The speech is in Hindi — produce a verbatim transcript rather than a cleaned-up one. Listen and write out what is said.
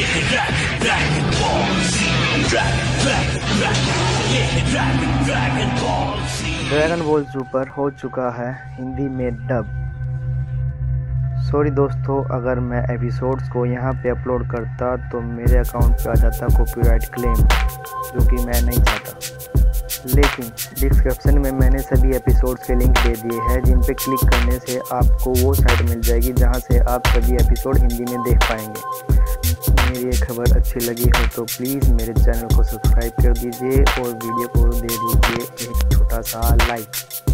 ड्रैगन बॉल सुपर हो चुका है हिंदी में डब। सॉरी दोस्तों, अगर मैं एपिसोड्स को यहाँ पे अपलोड करता तो मेरे अकाउंट पे आ जाता कॉपीराइट क्लेम, जो कि मैं नहीं चाहता। लेकिन डिस्क्रिप्शन में मैंने सभी एपिसोड्स के लिंक दे दिए हैं, जिन पे क्लिक करने से आपको वो साइट मिल जाएगी जहाँ से आप सभी एपिसोड हिंदी में देख पाएंगे। मेरी ये खबर अच्छी लगी हो तो प्लीज़ मेरे चैनल को सब्सक्राइब कर दीजिए और वीडियो को दे दीजिए एक छोटा सा लाइक।